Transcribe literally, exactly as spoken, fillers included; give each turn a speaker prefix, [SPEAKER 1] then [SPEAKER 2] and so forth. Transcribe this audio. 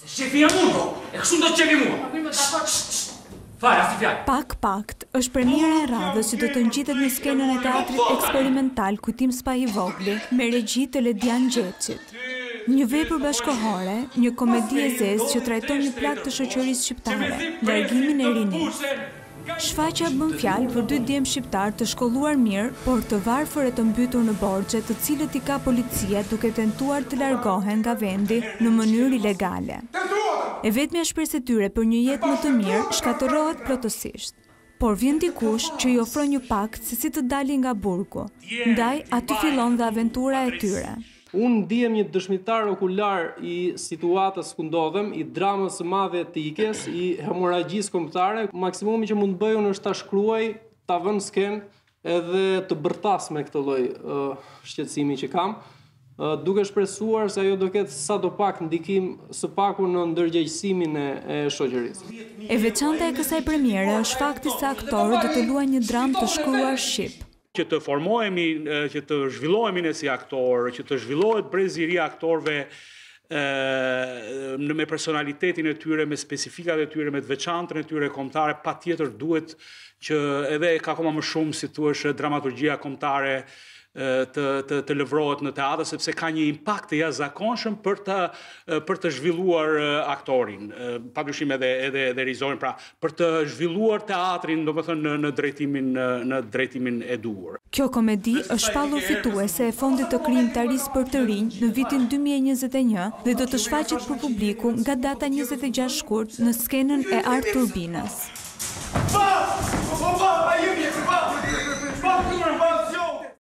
[SPEAKER 1] Shefia mua, e kështu do të qefi mua. Fare, asti fjallë.
[SPEAKER 2] Pak Pakt është premiera e radhës që do të ngjitet në skenën e teatrit eksperimental Kujtim Spaj i Vogli me regji të Ledian Gjeçit. Një vepër bashkëkohore, një komedi e zezë që trajton një plak të shoqërisë shqiptare, largimin e rinisë. Shfaqja bën fjalë për dy djemë shqiptar të shkolluar mirë, por të varfër e të mbytur në borxhe, të cilët i ka policia duke tentuar të largohen nga vendi në mënyrë ilegale. E vetmja shpresë e tyre për një jetë më të mirë shkatërrohet plotësisht. Por vjen dikush që i ofron një pakt se si të dalin nga burgu. Ndaj aty fillon dhe aventura e tyre.
[SPEAKER 3] Unë ndihem një dëshmitar okular i situatës ku ndodhem, i dramës së madhe etike, i hemoragjisë kombëtare. Maksimumi që mund të bëj unë është ta shkruaj, ta vënë në skenë edhe të bërtas me këtë lloj uh, shqetësimi që kam, uh, duke shpresuar se ajo do ketë sadopak ndikim së paku në ndërgjegjësimin e, e shoqërisë.
[SPEAKER 2] E veçanta e kësaj premiere është fakti se aktorët do të luajnë një dramë të shkruar shqip.
[SPEAKER 4] Që të formohemi, që të zhvillohemi ne si aktor, që të zhvillohet brezëria e aktorëve me personalitetin e tyre, me specifikat e tyre, me të veçantën e tyre kombëtare, patjetër duhet që edhe ka akoma më shumë, si thua, dramaturgjia kombëtare të të të lëvrohet në teatr, sepse ka një impakt të jashtëzakonshëm për të për të zhvilluar aktorin, padyshim edhe edhe edhe regjisorin, pra për të zhvilluar teatrin, domethënë në, në drejtimin në drejtimin e duhur.
[SPEAKER 2] Kjo komedi është shpallur fituese e fondit të krijimtarisë për të rinj në vitin dy mijë e njëzet e një dhe do të shfaqet për publiku nga data njëzet e gjashtë shkurt në skenën e Art Turbinës.